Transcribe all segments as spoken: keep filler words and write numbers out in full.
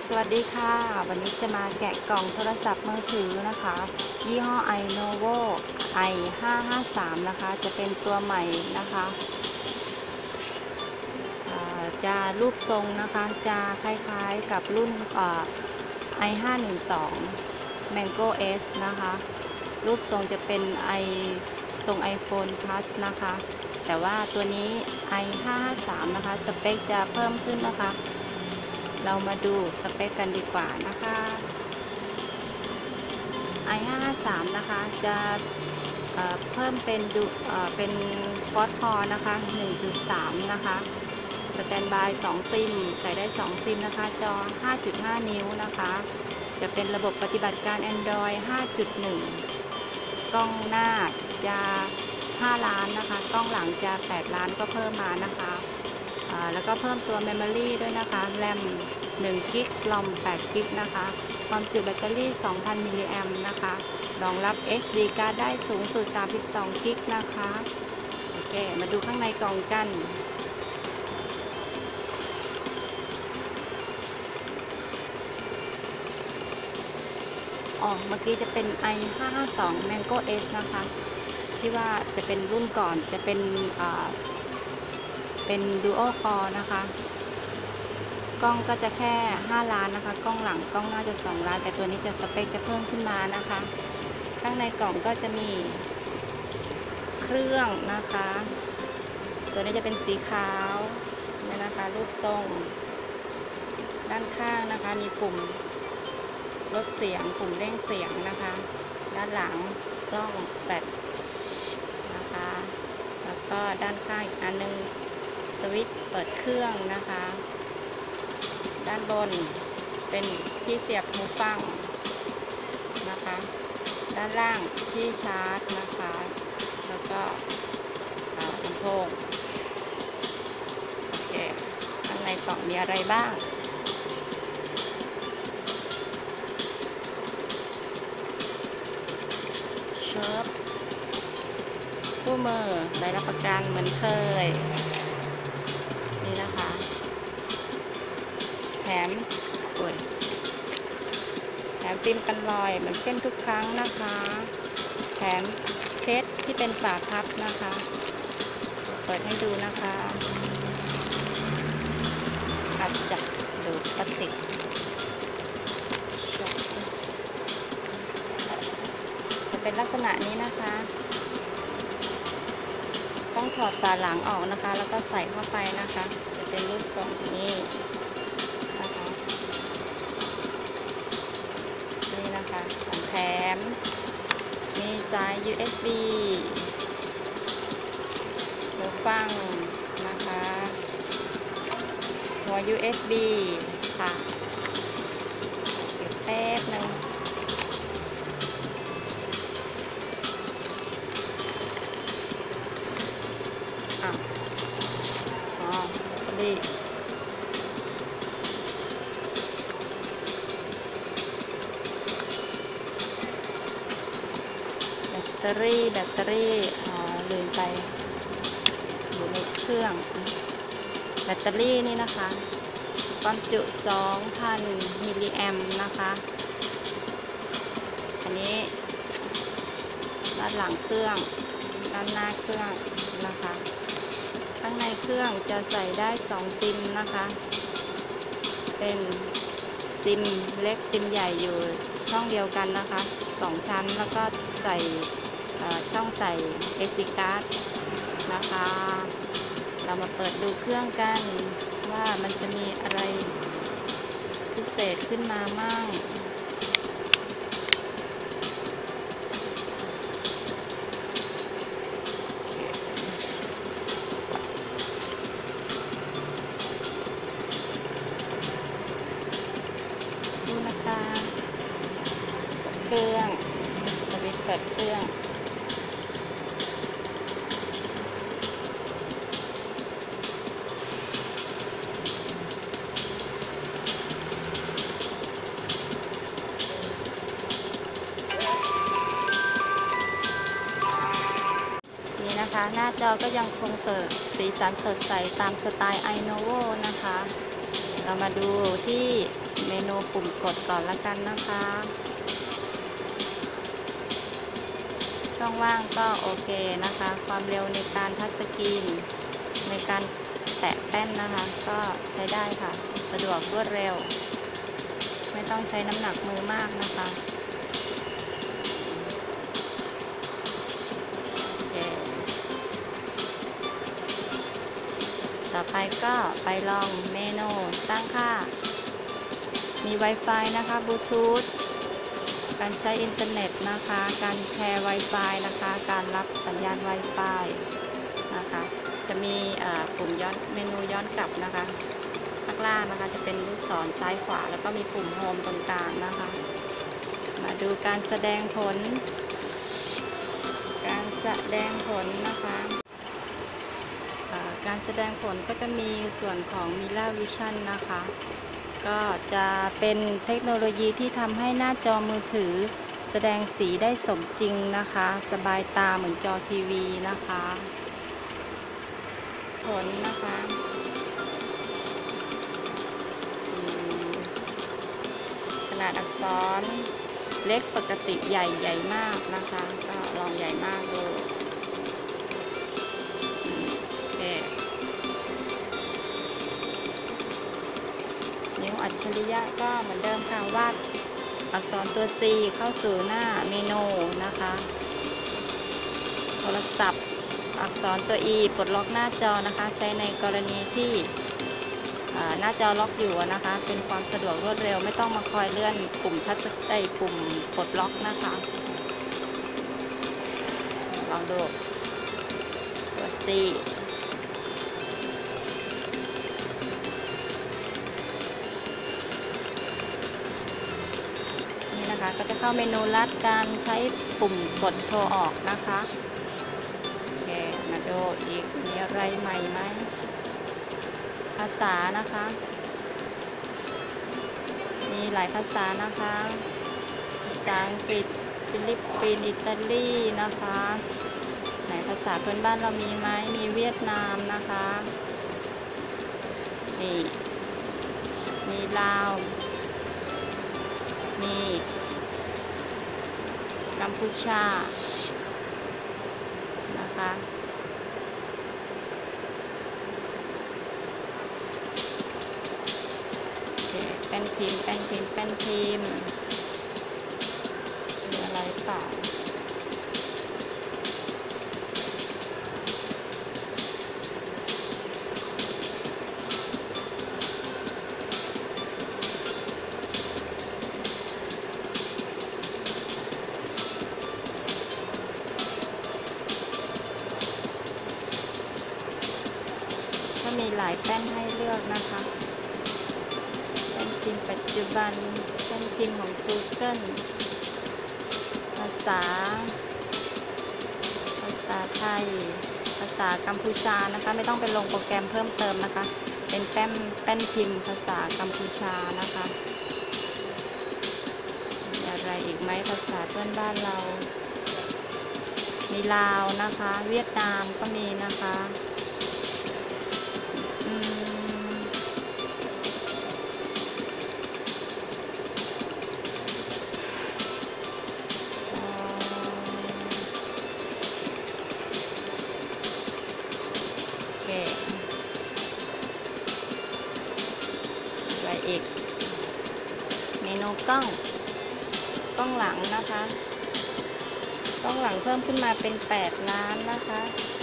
สวัสดีค่ะวันนี้จะมาแกะกล่องโทรศัพท์มือถือนะคะยี่ห้อ iNovo ไอ ห้า ห้า สาม นะคะจะเป็นตัวใหม่นะคะจะรูปทรงนะคะจะคล้ายๆกับรุ่น ไอ ห้า หนึ่ง สอง Mango S นะคะรูปทรงจะเป็น i ทรง iPhone Plus นะคะแต่ว่าตัวนี้ ไอ ห้า ห้า สาม นะคะสเปคจะเพิ่มขึ้นนะคะเรามาดูสเปคกันดีกว่านะคะ ไอ ห้า ห้า สาม นะคะจะเเพิ่มเป็นดูเป็นฟอสคอร์นะคะ หนึ่งจุดสาม นะคะสแตนบายสองซิมใส่ได้สองซิมนะคะจอ ห้าจุดห้า นิ้วนะคะจะเป็นระบบปฏิบัติการ Android ห้าจุดหนึ่ง กล้องหน้าจะห้าล้านนะคะกล้องหลังจะแปดล้านก็เพิ่มมานะคะแล้วก็เพิ่มตัว Memory ด้วยนะคะ แรม หนึ่ง กิกะไบต์ รอม แปด กิกะไบต์ นะคะความจุแบตเตอรี่ สองพัน มิลลิแอมป์นะคะรองรับ เอส ดี การ์ด ได้สูงสุด สามสิบสอง กิกะไบต์ นะคะโอเคมาดูข้างในกล่องกันอ๋อเมื่อกี้จะเป็น ไอ ห้า ห้า สอง Mango S นะคะที่ว่าจะเป็นรุ่นก่อนจะเป็นอ่าเป็น Dual Core นะคะกล้องก็จะแค่ห้าล้านนะคะกล้องหลังกล้องหน้าจะสองล้านแต่ตัวนี้จะสเปคจะเพิ่มขึ้นมานะคะข้างในกล่องก็จะมีเครื่องนะคะตัวนี้จะเป็นสีขาวนี่นะคะรูปทรงด้านข้างนะคะมีปุ่มลดเสียงปุ่มเร่งเสียงนะคะด้านหลังกล้องแบตนะคะแล้วก็ด้านข้างอีกอันนึงสวิตช์เปิดเครื่องนะคะด้านบนเป็นที่เสียบหูฟังนะคะด้านล่างที่ชาร์จนะคะแล้วก็ลำโพงโอเคข้างในกล่องมีอะไรบ้างเชิร์ฟคู่มือใบรับประกันเหมือนเคยนี่นะคะแถมโอ้ยแถมฟิล์มกันรอยเหมือนเช่นทุกครั้งนะคะแถมเคสที่เป็นฝาพับนะคะเปิดให้ดูนะคะอัดจับดูพลาสติกจะเป็นลักษณะนี้นะคะต้องถอดฝาหลังออกนะคะแล้วก็ใส่เข้าไปนะคะจะเป็นรูปทรงนี้นะคะนี่นะคะของแถมมีสาย ยู เอส บี หูฟังนะคะหัว ยู เอส บี ค่ะเก็บแป๊บนึงอ่ะอ๋อดีแบตเตอรี่แบตเตอรี่อ๋อลืมไปอยู่ในเครื่องแบตเตอรี่นี่นะคะความจุ สองพัน มิลลิแอมป์นะคะอันนี้ด้านหลังเครื่องด้านหน้าเครื่องนะคะข้างในเครื่องจะใส่ได้สองซิมนะคะเป็นซิมเล็กซิมใหญ่อยู่ช่องเดียวกันนะคะสองชั้นแล้วก็ใส่ช่องใส่ เอส ดี การ์ด นะคะเรามาเปิดดูเครื่องกันว่ามันจะมีอะไรพิเศษขึ้นมามั่งดูนะคะเครื่องสวิตช์เปิดเครื่องนะคะหน้าจอก็ยังคงเสดสีสันสดใสตามสไตล์ iNovo นะคะเรามาดูที่เมนูปุ่มกดก่อนละกันนะคะ ช่องว่างก็โอเคนะคะ ความเร็วในการทัชสกรีนในการแตะแป้นนะคะ ก็ใช้ได้ค่ะ สะดวกรวดเร็ว ไม่ต้องใช้น้ำหนักมือมากนะคะโอเคต่อไปก็ไปลองเมนูตั้งค่ามี Wi-Fi นะคะบลูทูธการใช้อินเทอร์เน็ตนะคะการแชร์ Wi-Fi นะคะการรับสัญญาณ Wi-Fi นะคะจะมีปุ่มย้อนเมนูย้อนกลับนะคะข้างล่างนะคะจะเป็นลูกศรซ้ายขวาแล้วก็มีปุ่มโฮมตรงกลางนะคะมาดูการแสดงผลการแสดงผลนะคะการแสดงผลก็จะมีส่วนของ Mirror Vision นะคะก็จะเป็นเทคโนโลยีที่ทำให้หน้าจอมือถือแสดงสีได้สมจริงนะคะสบายตาเหมือนจอทีวีนะคะผลนะคะขนาดอักษรเล็กปกติใหญ่ใหญ่มากนะคะก็ลองใหญ่มากดูนิ้วอัจฉริยะก็เหมือนเดิมค่ะวาดอักษรตัว C เข้าสู่หน้าเมนูนะคะโทรศัพท์อักษรตัว E ปลดล็อกหน้าจอนะคะใช้ในกรณีที่หน้าจอล็อกอยู่นะคะเป็นความสะดวกรวดเร็วไม่ต้องมาคอยเลื่อนปุ่มทัชไอ้ปุ่มปลดล็อกนะคะลองดูตัว Cก็จะเข้าเมนูลัดการใช้ปุ่มกดโทรออกนะคะโอเคมาดูอีกมีอะไรใหม่ไหมภาษานะคะมีหลายภาษานะคะภาษาอังกฤษฟิลิปปินส์อิตาลีนะคะไหนภาษาเพื่อนบ้านเรามีไหมมีเวียดนามนะคะนี่มีลาวมีกัมพูชานะคะแป้นพิมพ์แป้นพิมพ์แป้นพิมพ์มีอะไรเปล่ามีหลายแป้นให้เลือกนะคะแป้นพิมพ์ปัจจุบันแป้นพิมพ์ของ Google ภาษาภาษาไทยภาษากัมพูชานะคะไม่ต้องไปลงโปรแกรมเพิ่มเติมนะคะเป็นแป้นแป้นพิมพ์ภาษากัมพูชานะคะมีอะไรอีกไหมภาษาเพื่อนบ้านเรามีลาวนะคะเวียดนามก็มีนะคะอะไรอีกเมนูกล้องกล้องหลังนะคะกล้องหลังเพิ่มขึ้นมาเป็นแปดล้านนะคะ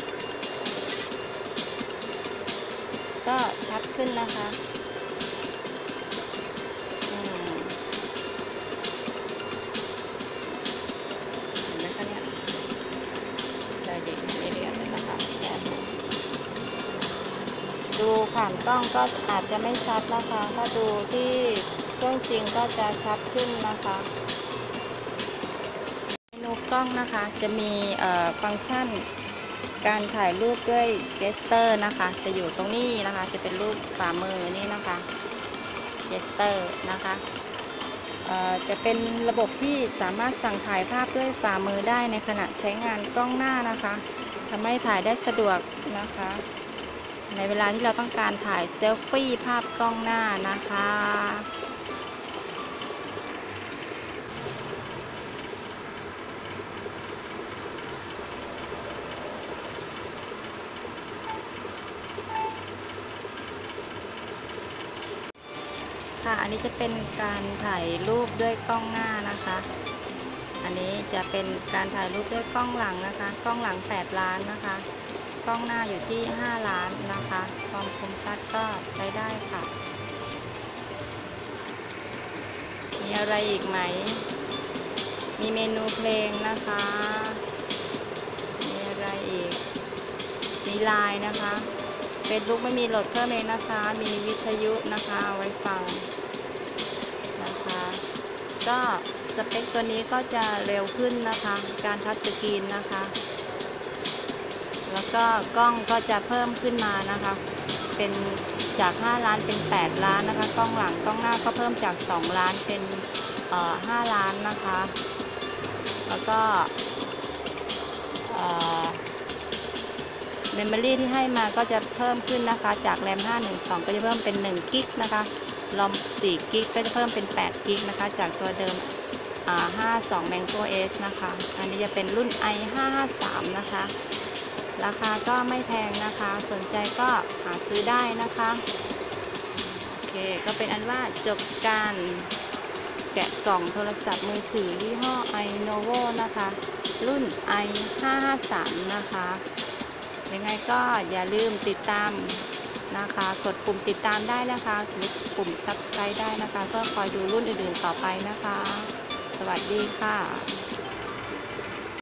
ก็ชัดขึ้นนะคะอืมเห็นไหมคะเนี่ยได้ดีเรียนเลยนะคะดูผ่านกล้องก็อาจจะไม่ชัดนะคะถ้าดูที่เครื่องจริงก็จะชัดขึ้นนะคะเมนูกล้องนะคะจะมีฟังก์ชันการถ่ายรูปด้วยเจสเตอร์นะคะจะอยู่ตรงนี้นะคะจะเป็นรูปฝ่ามือนี่นะคะเจสเตอร์นะคะจะเป็นระบบที่สามารถสั่งถ่ายภาพด้วยฝ่ามือได้ในขณะใช้งานกล้องหน้านะคะทำให้ถ่ายได้สะดวกนะคะในเวลาที่เราต้องการถ่ายเซลฟี่ภาพกล้องหน้านะคะค่ะอันนี้จะเป็นการถ่ายรูปด้วยกล้องหน้านะคะอันนี้จะเป็นการถ่ายรูปด้วยกล้องหลังนะคะกล้องหลังแปดล้านนะคะกล้องหน้าอยู่ที่ห้าล้านนะคะความคมชัดก็ใช้ได้ค่ะมีอะไรอีกไหมมีเมนูเพลงนะคะมีอะไรอีกมีไลน์นะคะ Facebook ไม่มีโหลดเพิ่มเองนะคะมีวิทยุนะคะเอาไว้ฟังนะคะก็สเปคตัวนี้ก็จะเร็วขึ้นนะคะการทัชสกรีนนะคะแล้วก็กล้องก็จะเพิ่มขึ้นมานะคะเป็นจากห้าล้านเป็นแปดล้านนะคะกล้องหลังกล้องหน้าก็เพิ่มจากสองล้านเป็นเอ่อห้าล้านนะคะแล้วก็เอ่อเมมโมรี่ที่ให้มาก็จะเพิ่มขึ้นนะคะจากแรมห้าหนึ่งสองก็จะเพิ่มเป็นหนึ่งกิกนะคะรอมสี่กิกก็จะเพิ่มเป็นแปดกิกนะคะจากตัวเดิมอ่าห้าสิบสอง Mango เอส นะคะอันนี้จะเป็นรุ่น ไอ ห้าห้าสาม นะคะราคาก็ไม่แพงนะคะสนใจก็หาซื้อได้นะคะโอเคก็เป็นอันว่าจบการแกะกล่องโทรศัพท์มือถือยี่ห้อ iNovo นะคะรุ่น ไอ ห้าห้าสาม นะคะยังไงก็อย่าลืมติดตามนะคะกดปุ่มติดตามได้นะคะหรือปุ่ม ซับสไครบ์ ได้นะคะเพื่อคอยดูรุ่นอื่นๆต่อไปนะคะสวัสดีค่ะ